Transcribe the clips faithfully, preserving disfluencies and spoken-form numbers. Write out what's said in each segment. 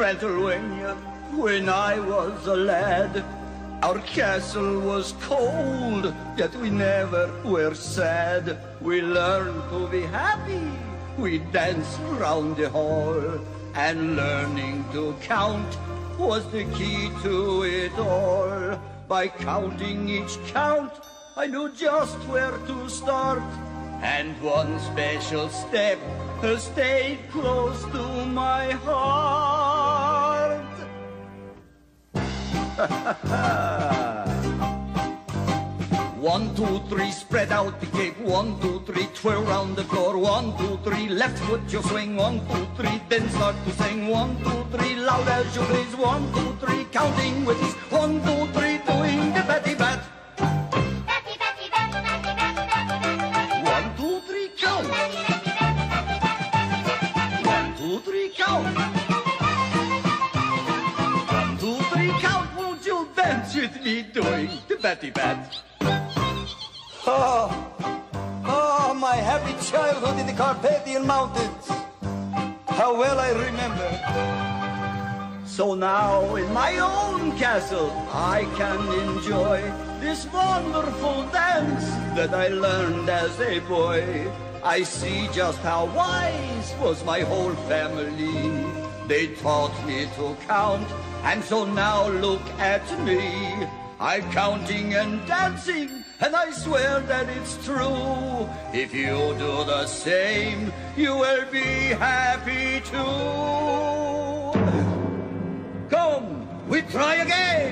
Transylvania, when I was a lad. Our castle was cold, yet we never were sad. We learned to be happy, we danced round the hall, and learning to count was the key to it all. By counting each count, I knew just where to start, and one special step stayed close to my heart. One, two, three, spread out the cape. One, two, three, twirl round the floor. One, two, three, left foot you swing. One, two, three, then start to sing. One, two, three, loud as you please. One, two, three, counting with ease. One, two, three, doing the Betty Bat. Betty, Betty, Bat, Betty, Bat, Betty, Bat. One, two, three, count. One, two, three, count. One, two, three, count. Won't you dance with me doing the Betty Bat? Oh, oh, my happy childhood in the Carpathian Mountains. How well I remember. So now in my own castle I can enjoy this wonderful dance that I learned as a boy. I see just how wise was my whole family. They taught me to count, and so now look at me. I'm counting and dancing, and I swear that it's true. If you do the same, you will be happy too. Come, we try again.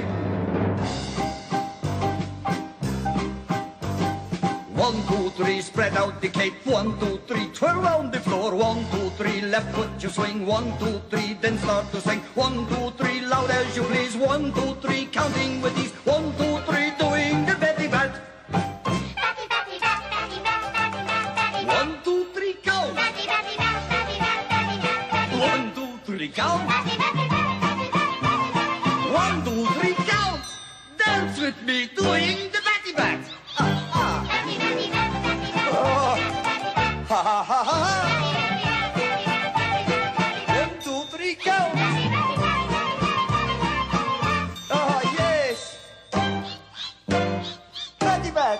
One, two, three, spread out the cape. One, two, three, twirl round the floor. One, two, three, left foot you swing. One, two, three, then start to sing. One, two, three, loud as you please. One, two, three, counting with ease. One, two, three, doing the Betty Bat. Betty, Betty, Bat, Betty, Bat, Betty, Bat, Betty, Bat. One, two, three, count. Betty, Betty, Bat, Betty, Bat, Betty, Bat, Betty, Bat. One, two, three, count. Betty, Betty, Bat, Betty, Bat, Betty, Bat. One, two, three, count. Dance with me doing the Betty Bat. Ah, ah. Betty, Betty, Bat, Betty, Bat, Oh, Betty, Bat. ha ha ha ha ha. Betty, Betty, Bat, Betty, Bat, Betty, Bat, Betty, Bat. One, two, three, count. Betty, Betty, Bat, Betty, Bat. Oh, yes. Betty Bat.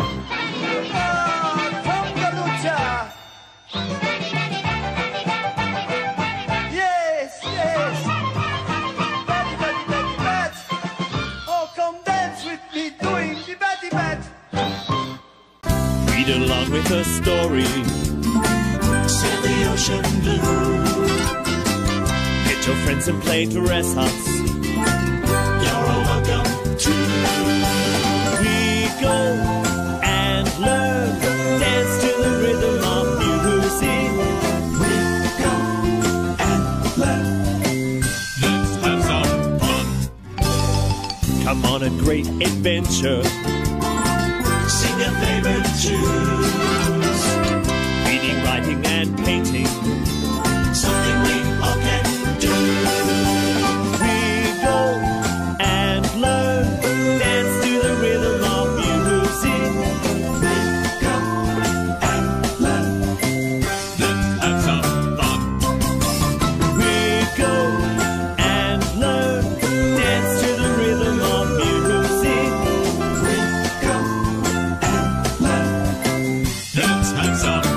Ah, conga lucha. Betty, Betty, Bat, Betty, Bat, Betty, Bat, Betty, Bat. Yes, yes. Betty, Betty, Betty Bat. Oh, come dance with me doing the Betty Bat. Read along with the story. Sail the ocean blue. Get your friends and play dress-ups. You're all welcome to. We go and learn. Dance to the rhythm of music. We go and learn. Let's have some fun. Come on a great adventure. Sing your favorite tunes. Reading, writing, and painting. Something we all can do. We go and learn. Dance to the rhythm of music. We go and learn. Let's have some fun. We go and learn. Dance to the rhythm of music. We go and learn. Let's have some